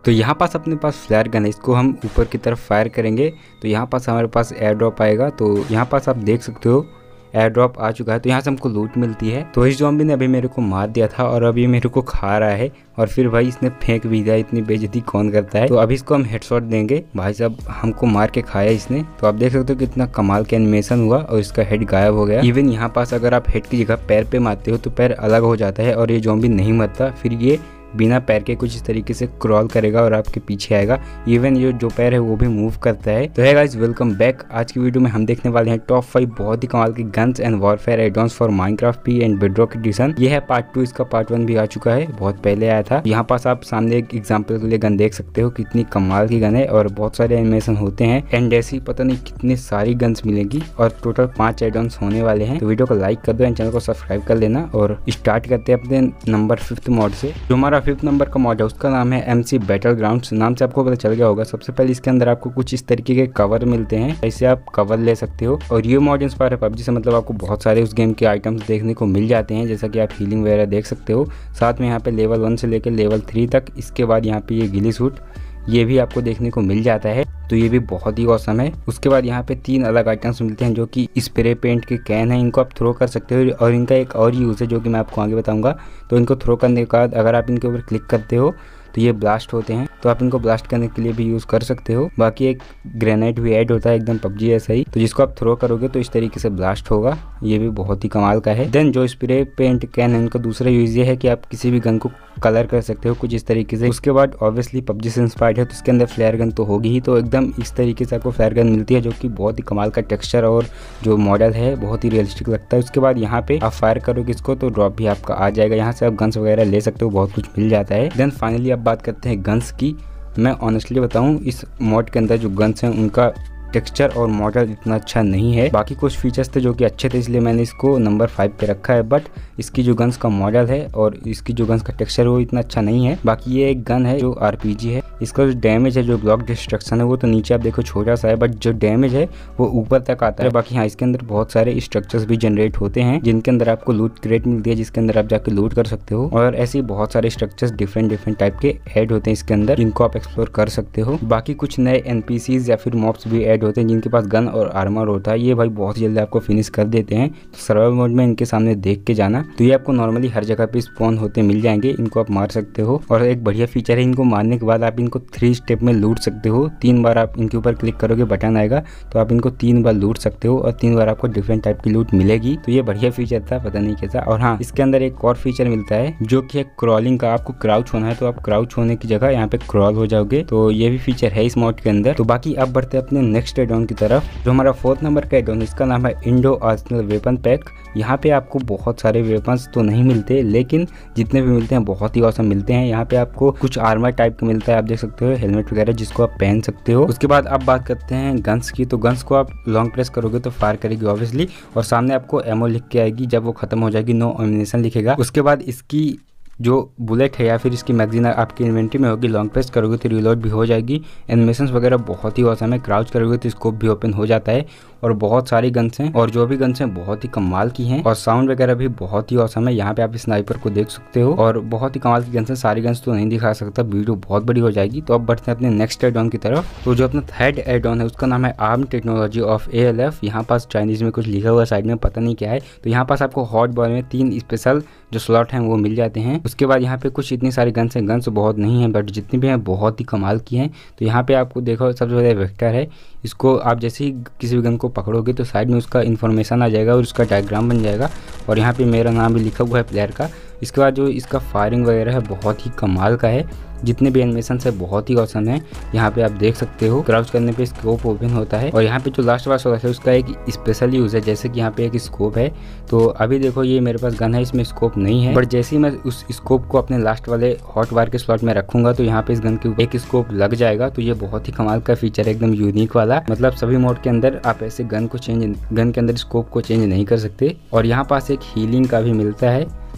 तो यहाँ पास अपने पास फ्लेयर गन है, इसको हम ऊपर की तरफ फायर करेंगे तो यहाँ पास हमारे पास एयर ड्रॉप आएगा। तो यहाँ पास आप देख सकते हो एयर ड्रॉप आ चुका है। तो यहाँ से हमको लूट मिलती है। तो इस ज़ॉम्बी ने अभी मेरे को मार दिया था और अभी मेरे को खा रहा है और फिर भाई इसने फेंक भी दिया। इतनी बेइज्जती कौन करता है। तो अभी इसको हम हेडशॉट देंगे। भाई साहब हमको मार के खाया इसने। तो आप देख सकते हो कितना कमाल का एनिमेशन हुआ और इसका हेड गायब हो गया। इवन यहाँ पास अगर आप हेड की जगह पैर पे मारते हो तो पैर अलग हो जाता है और ये ज़ॉम्बी नहीं मरता। फिर ये बिना पैर के कुछ इस तरीके से क्रॉल करेगा और आपके पीछे आएगा। इवन ये जो पैर है वो भी मूव करता है। तो है गाइस, वेलकम बैक। आज की वीडियो में हम देखने वाले हैं टॉप 5 बहुत ही कमाल के guns and warfare addons for Minecraft P and Bedrock edition. ये है पार्ट 2, इसका पार्ट 1 भी आ चुका है, बहुत पहले आया था। यहाँ पास आप सामने एक एग्जाम्पल के लिए गन देख सकते हो, कितनी कमाल की गन है और बहुत सारे एनिमेशन होते हैं एंड ऐसी पता नहीं कितनी सारी गन्स मिलेंगी और टोटल 5 एडॉन्स होने वाले हैं। तो वीडियो को लाइक कर दो एंड चैनल को सब्सक्राइब कर लेना। और स्टार्ट करते हैं अपने नंबर 5 मॉड से। जो हमारा 5 नंबर का मॉड है उसका नाम है MC बैटलग्राउंड्स। नाम से आपको पता चल गया होगा। सबसे पहले इसके अंदर आपको कुछ इस तरीके के कवर मिलते हैं, ऐसे आप कवर ले सकते हो। और ये मॉड इंस्पायर है PUBG से, मतलब आपको बहुत सारे उस गेम के आइटम्स देखने को मिल जाते हैं, जैसा कि आप हीलिंग वगैरह देख सकते हो। साथ में यहाँ पे लेवल 1 से लेकर लेवल 3 तक। इसके बाद यहाँ पे ये गिली सूट ये भी आपको देखने को मिल जाता है, तो ये भी बहुत ही औसम है। उसके बाद यहाँ पे 3 अलग आइटम्स मिलते हैं जो कि स्प्रे पेंट के कैन है, इनको आप थ्रो कर सकते हो। और इनका एक और यूज़ है जो कि मैं आपको आगे बताऊंगा। तो इनको थ्रो करने के बाद अगर आप इनके ऊपर क्लिक करते हो तो ये ब्लास्ट होते हैं, तो आप इनको ब्लास्ट करने के लिए भी यूज़ कर सकते हो। बाकी एक ग्रेनेड भी ऐड होता है एकदम PUBG ऐसा ही, तो जिसको आप थ्रो करोगे तो इस तरीके से ब्लास्ट होगा। ये भी बहुत ही कमाल का है। देन जो स्प्रे पेंट कैन है उनका दूसरा यूज़ ये है कि आप किसी भी गन को कलर कर सकते हो कुछ इस तरीके से। उसके बाद ऑब्वियसली PUBG से इंस्पायर्ड है तो इसके अंदर फ्लेयर गन तो होगी ही, तो एकदम इस तरीके से आपको फ्लेयर गन मिलती है जो कि बहुत ही कमाल का टेक्सचर और जो मॉडल है बहुत ही रियलिस्टिक लगता है। उसके बाद यहाँ पे आप फायर करोगे इसको तो ड्रॉप भी आपका आ जाएगा। यहाँ से आप गन्स वगैरह ले सकते हो, बहुत कुछ मिल जाता है। देन फाइनली अब बात करते हैं गन्स की। मैं ऑनेस्टली बताऊँ, इस मॉड के अंदर जो गन्स हैं उनका टेक्सचर और मॉडल इतना अच्छा नहीं है। बाकी कुछ फीचर्स थे जो कि अच्छे थे, इसलिए मैंने इसको नंबर 5 पे रखा है। बट इसकी जो गन्स का मॉडल है और इसकी जो गन्स का टेक्सचर वो इतना अच्छा नहीं है। बाकी ये एक गन है जो RPG है। इसका जो डैमेज है, जो ब्लॉक डिस्ट्रक्शन है, वो तो नीचे आप देखो छोटा सा है, बट जो डैमेज है वो ऊपर तक आता है। बाकी हाँ, इसके अंदर बहुत सारे स्ट्रक्चर्स भी जनरेट होते हैं जिनके अंदर आपको लूट क्रेट मिलती है, जिसके अंदर आप जाके लूट कर सकते हो। और ऐसे ही बहुत सारे स्ट्रक्चर्स डिफरेंट टाइप के ऐड होते हैं इसके अंदर, जिनको आप एक्सप्लोर कर सकते हो। बाकी कुछ नए NPCs या फिर मॉब्स भी ऐड होते हैं जिनके पास गन और आर्मर होता है। ये भाई बहुत जल्दी आपको फिनिश कर देते हैं। तो सर्वाइवल मोड में इनके सामने देख के जाना। तो ये आपको नॉर्मली हर जगह पे स्पॉन होते मिल जाएंगे, इनको आप मार सकते हो। और एक बढ़िया फीचर है, इनको मारने के बाद आप इनको 3 स्टेप में लूट सकते हो। 3 बार आप इनके ऊपर क्लिक करोगे, बटन आएगा तो आप इनको 3 बार लूट सकते हो और 3 बार आपको डिफरेंट टाइप की लूट मिलेगी। तो ये बढ़िया फीचर था, पता नहीं कैसा। और हाँ, इसके अंदर एक और फीचर मिलता है जो कि है क्रॉलिंग का। आपको क्राउच होना है तो आप क्राउच होने की जगह यहाँ पे क्रॉल हो जाओगे। तो ये भी फीचर है इस मॉड के अंदर। तो बाकी अब बढ़ते हैं अपने नेक्स्ट एडॉन की तरफ। जो हमारा 4th नंबर का एडॉन, इसका नाम है इंडो आर्सेनल वेपन पैक। यहाँ पे आपको बहुत सारे वेपन्स तो नहीं मिलते, लेकिन जितने भी मिलते हैं बहुत ही औसम मिलते हैं। यहाँ पे आपको कुछ आर्मर टाइप का मिलता है, आप देख सकते हो, हेलमेट वगैरह जिसको आप पहन सकते हो। उसके बाद अब बात करते हैं गन्स की। तो गन्स को आप लॉन्ग प्रेस करोगे तो फायर करेगी ऑब्वियसली, और सामने आपको एमओ लिख के आएगी। जब वो खत्म हो जाएगी नो एमिनेशन लिखेगा। उसके बाद इसकी जो बुलेट है या फिर इसकी मैगजीन आपकी इन्वेंट्री में होगी, लॉन्ग प्रेस करोगे तो रिलोड भी हो जाएगी। एनिमेशंस वगैरह बहुत ही औसम है। क्राउच करोगे तो स्कोप भी ओपन हो जाता है। और बहुत सारी गन्स हैं और जो भी गन्स हैं बहुत ही कमाल की हैं और साउंड वगैरह भी बहुत ही औसम है। यहाँ पे आप स्नाइपर को देख सकते हो और बहुत ही कमाल की गन्स हैं। सारी गन्स तो नहीं दिखा सकता, वीडियो बहुत बड़ी हो जाएगी। तो अब बढ़ते हैं अपने नेक्स्ट एडॉन की तरफ। तो जो अपना 3rd एडॉन है उसका नाम है आर्म टेक्नोलॉजी ऑफ ALF। यहाँ पास चाइनीज में कुछ लिखा हुआ साइड में, पता नहीं क्या है। तो यहाँ पास आपको हॉट बॉय में 3 स्पेशल जो स्लॉट हैं वो मिल जाते हैं। उसके बाद यहाँ पे कुछ इतनी सारी गन्स हैं, गन्स बहुत नहीं है बट जितनी भी हैं बहुत ही कमाल की हैं। तो यहाँ पे आपको देखो सबसे बड़ा वेक्टर है, इसको आप जैसे ही किसी भी गन को पकड़ोगे तो साइड में उसका इन्फॉर्मेशन आ जाएगा और उसका डायग्राम बन जाएगा। और यहाँ पे मेरा नाम भी लिखा हुआ है प्लेयर का। इसके बाद जो इसका फायरिंग वगैरह है बहुत ही कमाल का है। जितने भी एनिमेशन है बहुत ही औसम है। यहाँ पे आप देख सकते हो क्राउच करने पे स्कोप ओपन होता है। और यहाँ पे जो लास्ट वाला है उसका एक स्पेशल यूज है, जैसे कि यहाँ पे एक स्कोप है। तो अभी देखो ये मेरे पास गन है, इसमें स्कोप नहीं है, बट जैसे ही मैं उस स्कोप को अपने लास्ट वाले हॉट वार के स्लॉट में रखूंगा तो यहाँ पे इस गन के एक स्कोप लग जाएगा। तो ये बहुत ही कमाल का फीचर है, एकदम यूनिक वाला। मतलब सभी मोड के अंदर आप ऐसे गन के अंदर स्कोप को चेंज नहीं कर सकते। और यहाँ पास एक हीलिंग का भी मिलता है,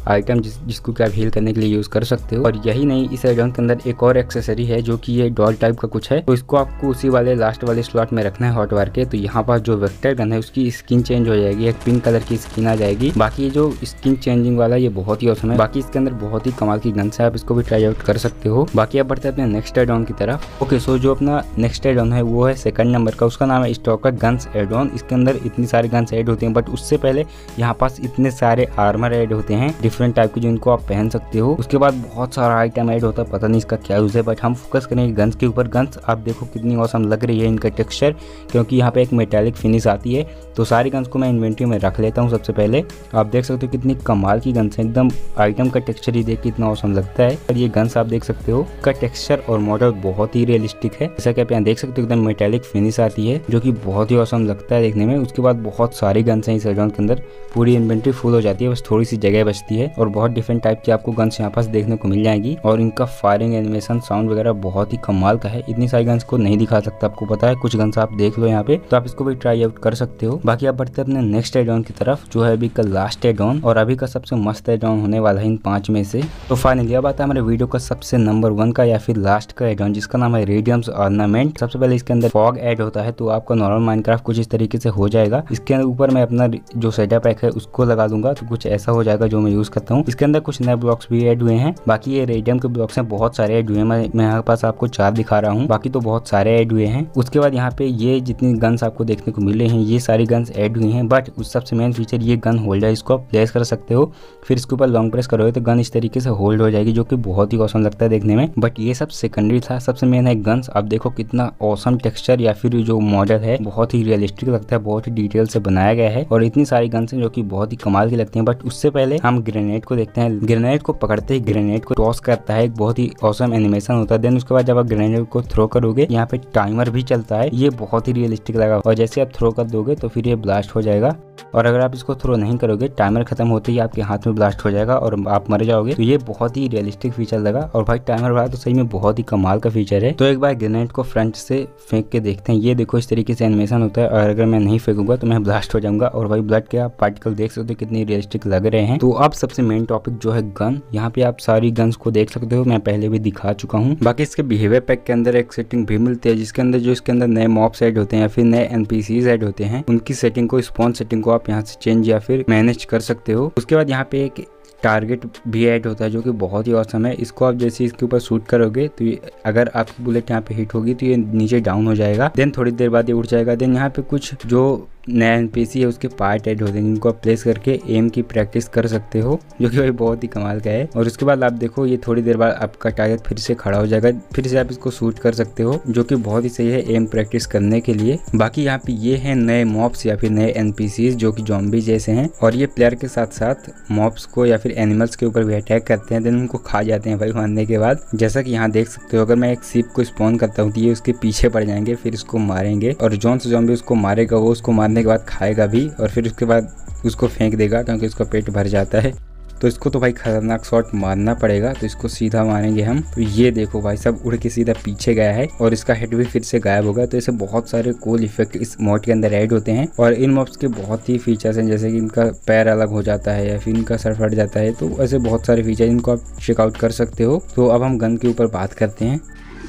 आइटम जिसको कि आप हील करने के लिए यूज कर सकते हो। और यही नहीं, इस एड ऑन के अंदर एक और एक्सेसरी है जो कि ये डॉल टाइप का कुछ है, तो इसको आपको उसी वाले लास्ट वाले स्लॉट में रखना है हॉटवायर के। तो यहाँ पास जो वेक्टर गन है उसकी स्किन चेंज हो जाएगी, एक पिंक कलर की स्किन आ जाएगी। बाकी ये जो स्किन चेंजिंग वाला ये बहुत ही औसम है। बाकी इसके अंदर बहुत ही कमाल की गन्स है, आप इसको भी ट्राई आउट कर सकते हो। बाकी आप बढ़ते हैं अपने नेक्स्ट एड ऑन की तरफ। ओके, सो जो अपना नेक्स्ट एड ऑन है वो है सेकंड नंबर का, उसका नाम है स्टॉकर गन्स एड ऑन। इसके अंदर इतनी सारी गन्स ऐड होती हैं, बट उससे पहले यहाँ पास इतने सारे आर्मर ऐड होते हैं डिफरेंट टाइप के, जिनको आप पहन सकते हो। उसके बाद बहुत सारा आइटम ऐड होता है, पता नहीं इसका क्या यूज है, बट हम फोकस करेंगे गन्स के ऊपर। गन्स आप देखो कितनी औसम लग रही है, इनका टेक्सचर, क्योंकि यहाँ पे एक मेटालिक फिनिश आती है। तो सारी गन्स को मैं इन्वेंट्री में रख लेता हूँ। सबसे पहले आप देख सकते हो कितनी कमाल की गन्स है, एकदम आइटम का टेक्सचर ही देख के इतना औसम लगता है। और ये गन्स आप देख सकते हो का टेक्सचर और मॉडल बहुत ही रियलिस्टिक है, जैसा कि आप यहाँ देख सकते हो एकदम मेटालिक फिनिश आती है, जो कि बहुत ही औसम लगता है देखने में। उसके बाद बहुत सारी गन्स हैं इस एड ऑन के अंदर, पूरी इन्वेंट्री फुल हो जाती है, बस थोड़ी सी जगह बचती है। और बहुत डिफरेंट टाइप की आपको गन्स यहाँ पास देखने को मिल जाएगी, और इनका फायरिंग एनिमेशन साउंड वगैरह बहुत ही कमाल का है। इतनी सारी गन्स को नहीं दिखा सकता, आपको पता है, कुछ गन्स आप देख लो यहाँ पे, तो आप इसको भी ट्राई आउट कर सकते हो। बाकी आप बढ़ते हैं अपने नेक्स्ट एड ऑन की तरफ, जो है अभी का लास्ट एड ऑन और अभी का सबसे मस्त एड ऑन होने वाला है इन 5 में से। तो फाइनली अब आता है हमारे वीडियो का सबसे नंबर 1 का या फिर लास्ट का एड ऑन, जिसका नाम है रेडियम्स ऑर्नामेंट। सबसे पहले इसके अंदर फॉग ऐड होता है, तो आपका नॉर्मल माइनक्राफ्ट कुछ इस तरीके से हो जाएगा। इसके ऊपर मैं अपना जो सेटअप पैक है उसको लगा दूंगा, तो कुछ ऐसा हो जाएगा जो मैं यूज करता हूँ। इसके अंदर कुछ नए ब्लॉक्स भी ऐड हुए हैं। बाकी ये रेडियम के ब्लॉक्स हैं, बहुत सारे ऐड हुए हैं। मैं यहाँ पास आपको 4 दिखा रहा हूँ, बाकी तो बहुत सारे ऐड हुए हैं। उसके बाद यहाँ पे ये जितनी गन्स आपको देखने को मिले हैं, ये सारी गन्स ऐड हुई हैं, बट उस सबसे मेन फीचर ये गन होल्डर, इसको आप प्लेस कर सकते हो, फिर इसके ऊपर लॉन्ग प्रेस करोगे तो गन इस तरीके से होल्ड हो जाएगी, जो कि बहुत ही औसम लगता है देखने में। बट ये सब सेकेंडरी था, सबसे मेन है गन्स। आप देखो कितना औसम टेक्सचर या फिर जो मॉडल है बहुत ही रियलिस्टिक लगता है, बहुत ही डिटेल से बनाया गया है, और इतनी सारी गन्स हैं जो कि बहुत ही कमाल की लगती हैं। बट उससे पहले हम ग्रेनेड को देखते हैं। ग्रेनेड को पकड़ते ही ग्रेनेड को टॉस करता है, एक बहुत ही औसम एनिमेशन होता है। देन उसके बाद जब आप ग्रेनेड को थ्रो करोगे, यहाँ पे टाइमर भी चलता है, ये बहुत ही रियलिस्टिक लगा। और जैसे आप थ्रो कर दोगे तो फिर ये ब्लास्ट हो जाएगा, और अगर आप इसको थ्रो नहीं करोगे, टाइमर खत्म होते ही आपके हाथ में ब्लास्ट हो जाएगा और आप मर जाओगे। तो ये बहुत ही रियलिस्टिक फीचर लगा, और भाई टाइमर वाला तो सही में बहुत ही कमाल का फीचर है। तो एक बार ग्रेनेड को फ्रंट से फेंक के देखते हैं। ये देखो इस तरीके से एनिमेशन होता है, और अगर मैं नहीं फेंकूंगा तो मैं ब्लास्ट हो जाऊंगा। और भाई ब्लड के आप पार्टिकल देख सकते हो कितनी रियलिस्टिक लग रहे हैं। तो अब सबसे मेन टॉपिक जो है गन, यहाँ पे आप सारी गन्स को देख सकते हो, मैं पहले भी दिखा चुका हूँ। बाकी इसके बिहेवियर पैक के अंदर एक सेटिंग भी मिलती है, जिसके अंदर जो इसके अंदर नए मॉब्स ऐड होते हैं या फिर नए एनपीसीज ऐड होते हैं, उनकी सेटिंग को, स्पॉन सेटिंग को आप यहाँ से चेंज या फिर मैनेज कर सकते हो। उसके बाद यहाँ पे एक टारगेट भी ऐड होता है, जो कि बहुत ही औसम है। इसको आप जैसे इसके ऊपर शूट करोगे तो अगर आपकी बुलेट यहाँ पे हिट होगी तो ये नीचे डाउन हो जाएगा, देन थोड़ी देर बाद ये उठ जाएगा। देन यहाँ पे कुछ जो नया एनपीसी है उसके पार्ट ऐड होते हैं, जिनको आप प्लेस करके एम की प्रैक्टिस कर सकते हो, जो कि भाई बहुत ही कमाल का है। और उसके बाद आप देखो ये थोड़ी देर बाद आपका टारगेट फिर से खड़ा हो जाएगा, फिर से आप इसको शूट कर सकते हो, जो कि बहुत ही सही है एम प्रैक्टिस करने के लिए। बाकी यहाँ पे ये है नए मॉब्स या फिर नए एनपीसीज जो कि ज़ॉम्बी जैसे हैं, और ये प्लेयर के साथ साथ मॉब्स को या फिर एनिमल्स के ऊपर भी अटैक करते हैं, देन उनको खा जाते हैं भाई मारने के बाद। जैसा कि यहाँ देख सकते हो, अगर मैं एक सीप को स्पॉन करता हूँ तो ये उसके पीछे पड़ जाएंगे, फिर इसको मारेंगे, और जौन से ज़ॉम्बी उसको मारेगा वो उसको मारने के बाद खाएगा भी, और फिर उसके बाद उसको फेंक देगा क्योंकि उसका पेट भर जाता है। तो इसको तो भाई खतरनाक शॉट मारना पड़ेगा, तो इसको सीधा मारेंगे हम। तो ये देखो भाई सब उड़ के सीधा पीछे गया है, और इसका हेड भी फिर से गायब होगा। तो ऐसे बहुत सारे कूल इफेक्ट इस मॉड के अंदर ऐड होते हैं, और इन मॉब्स के बहुत ही फीचर्स हैं, जैसे कि इनका पैर अलग हो जाता है या फिर इनका सर फट जाता है। तो ऐसे बहुत सारे फीचर इनको आप चेकआउट कर सकते हो। तो अब हम गन के ऊपर बात करते हैं।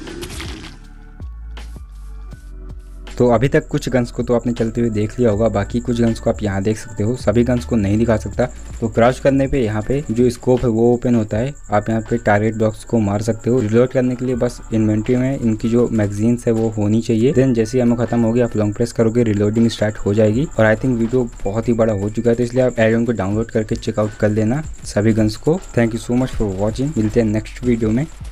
तो अभी तक कुछ गन्स को तो आपने चलते हुए देख लिया होगा, बाकी कुछ गन्स को आप यहाँ देख सकते हो। सभी गन्स को नहीं दिखा सकता, तो क्राउच करने पे यहाँ पे जो स्कोप है वो ओपन होता है, आप यहाँ पे टारगेट बॉक्स को मार सकते हो। रिलोड करने के लिए बस इन्वेंट्री में इनकी जो मैगजीन्स है वो होनी चाहिए। देन जैसे ही एमो खत्म होगी आप लॉन्ग प्रेस करोगे, रिलोडिंग स्टार्ट हो जाएगी। और आई थिंक वीडियो बहुत ही बड़ा हो चुका है, तो इसलिए आप एड ऑन को डाउनलोड करके चेकआउट कर लेना सभी गन्स को। Thank you so much for watching, मिलते हैं नेक्स्ट वीडियो में।